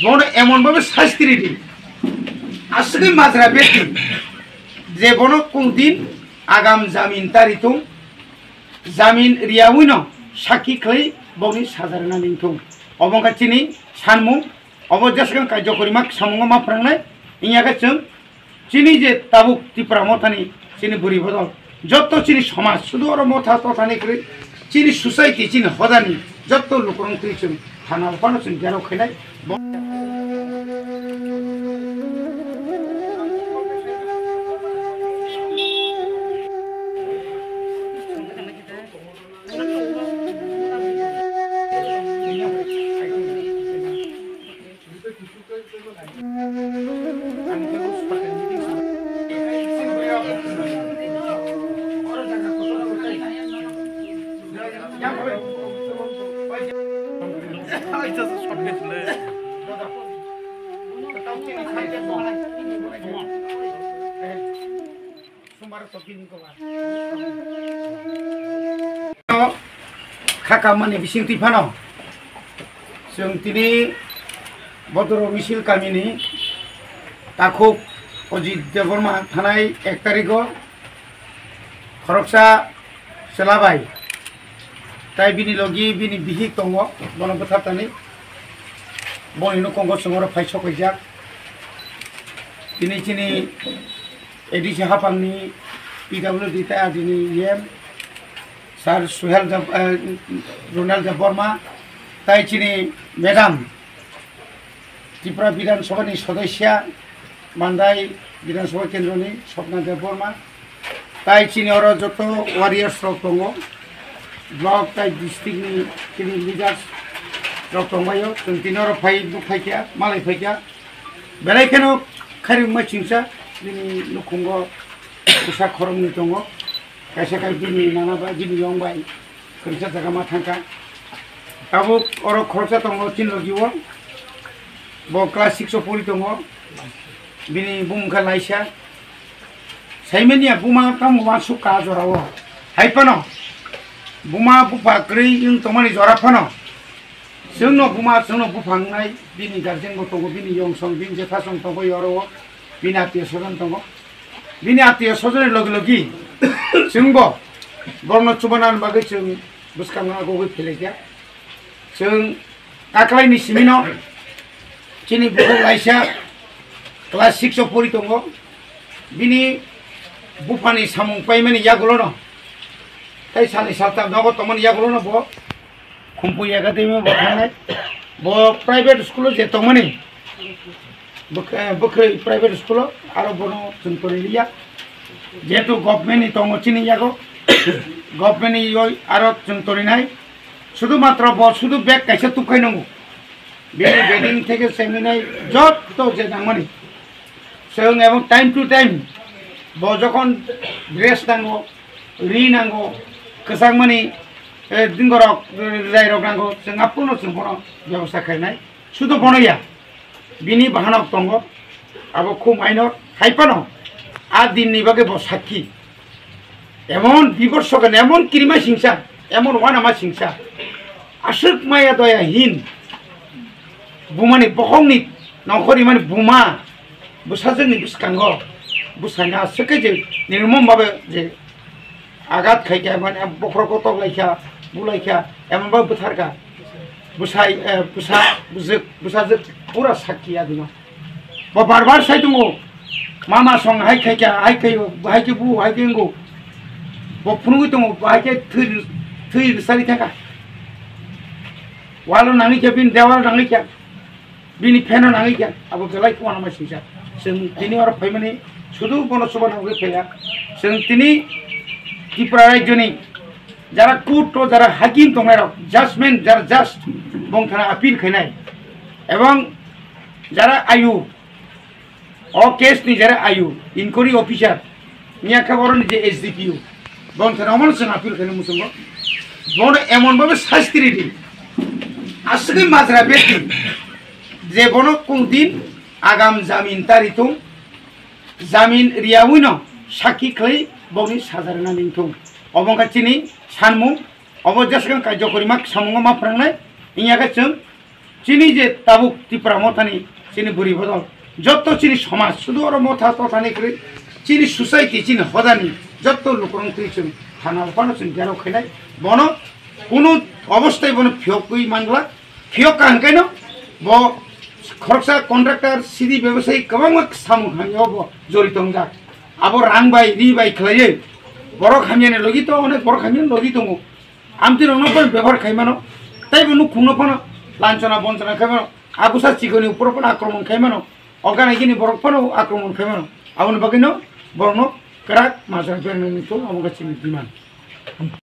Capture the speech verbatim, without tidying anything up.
বড় এমন ভাবে শাস্তি রেডি আসলে মাজরা ব্যক্তি যে বন কোনদিন আগাম জামিন তারিত জামিন রিয়াউইন সাক্ষী খাই বনি সাজারনা নিংথুম অবঙ্কা চিনি সানমু অবজাসগাं কার্যকরিমাক সামুঙ্গ মাफ्रांनाय ইয়াকে जों চিনি যে তাবুক ত্রিপুরা মথানি চিনি বুড়ি বদল যত চিনি সমাজ শুধু আর মথা তথানি করে চিনি সোসাইটি চিনি হদানি যত লোকরং তুইছেন থানা ওখানে जों যেন খেলাই Kakak mana bising tipano, Swng tini Buthar misil kami ni takuk Ajit Debbarma thanai ek tariko khoroksa selabai tai bini logi bini bihi tongo bono Buthar tani boni no kongo songoro paisok ejak tini chini A D C hapang ni P W D ta dini yem Sar Suhel Runel Debbarma tai chini Madam Tripura Bidhan Sabha ni Sodesya Mandai Bidhan Sabha Kendra ni Swapna Debbarma tai chini oro joto warriors rok tongo block tai district ni chini leaders rok tongayo जों tini oro phai bu phaikya malai phaikya belai keno khari ma chingsa bini nukungo kusa khorong ni tongo kaisa kai bini nana ba bini yong bai kursa jaga ma thangka abo oro khorsa tongo chin logiwo bo class six o puri tongo bini bumkha laisa saimenia buma kam wa su ka jorawo haipano buma bupa kri yung tomani jora phano जोंनो बुमा जोंनो बुफांनाय बिनि guardian गथ'खौ बिनि यंसं बिनि जेथा सं tongo yoro बिनि आत्मीय स्वजन tongo बिनि आत्मीय स्वजन लगे लगे जोंबो बर्न चुबानान बागै जों बुसखांना गगै फेलेखिया जों दाख्लैनि सिमिनो चिनि बुखौ लाइसा क्लास six o परि tongo बिनि बुफानि सामुं पाइमानि यागुलनो ताइ सानि सालता नगो तमन यागुलनो बो Kumpu Academy बखानाय बो प्राइवेट स्कूल जे तमनि बखै प्राइवेट स्कूल आरो बनो जों तरिलिया जेतु गभर्नमेंट नि तंग चिनि यागो गभर्नमेंट नि यो आरो जों तरिनाय शुधु मात्र बो शुधु बेग काइसे तुखाय नंगो बे बेडिंग थेके सेमिनाय जत तो जे नांगमनि जों एबं टाइम टू टाइम बो जखन ड्रेस नांगो रि नांगो कसांगमनि दिंगरक जायरक नांगौ जों आपुनो जों बनो व्यवस्था खालामनाय शुधु बनया बिनि बाहानक दंगो आबो खुब आइनर हाइपानो आ दिननि बागे ब साखी एमन बिबर्सगन एमन किरिमा सिंसा एमन वानामा सिंसा आसुक माया दया हिन बुमानि बखंनि नखरि माने बुमा बुसाजोंनि बिसकांगो बुसाना सके जे निर्मम बाबे जे आघात खायखा माने बखरको तगलायखा बुलायखा एमनबा बुथारखा बुसाय बुसा बुजक बुसाजक पूरा साखिया दिनो ब बार बार साय दंगो मामा सं हाय खायखा हाय खायो हाय के बु हाय केंगो ब फुनुगि दंगो हाय के थै थै सारि थाका वालो नाङि के बिन देवाल नाङि के बिनि फेनो नाङि के अब गलाय कोना मा सिंसा जों दिनि आरो फायमानि सुदु बनो सुबानो फैया जों दिनि त्रिपुरा राज्यनि যারা কোর্ট ও যারা হাকিম তোমার জাজমেন্ট যারা জাস্ট বংথানা আপিল খাইনাই এবং যারা আয়ু ও কেস নি যারা আয়ু ইনকোয়ারি অফিসার নিয়া খবরন যে এসডিপিউ বংথানা অমনসন আপিল খাইনা মুসঙ্গ বড় এমন ভাবে শাস্তি রেডি আসলে মাজরা ব্যক্তি যে বন কোনদিন আগাম জামিন তারিত জামিন রিয়াউইন সাক্ষী খাই বনি সাজারনা নিংথুম অবঙ্কা চিনি सानमु अबजासगां कायजकरिमाक सामुंग माफ्रांनाय इयाके जों চিনি যে তাবুক ত্রিপুরা মথানি চিনি বুড়ি বদল যত চিনি সমাজ শুধু ওর মথা তথানি করে চিনি সোসাইটি চিনি হদানি যত লোকরং চিনি থানা ওখানে চিনি গেল খেলাই বন কোনো অবস্থায় বন ফিয়কুই মানলা ফিয়ক কানকাইন ব খরচা কন্ট্রাক্টর সিদি ব্যবসায়ী গোबां সামু হামিয়াव জড়িত যাক আবো রাং বাই রি বাই খেলাইয়ে বড় খামিয়ানে লগি তো অনেক বড় খামিয়ান লগি দङ আমতি রংপন ব্যবহার খাইমানো তাই বনু খুনো ফোন লাঞ্ছনা বঞ্চনা খাইমানো আগুসা চিকনি উপর ফোন আক্রমণ খাইমানো অগানাইগিনি বড় ফোন আক্রমণ খাইমানো আবন বাকিনো বরনো করাক মাঝার বেরনো তো আমাকে চিনি বিমান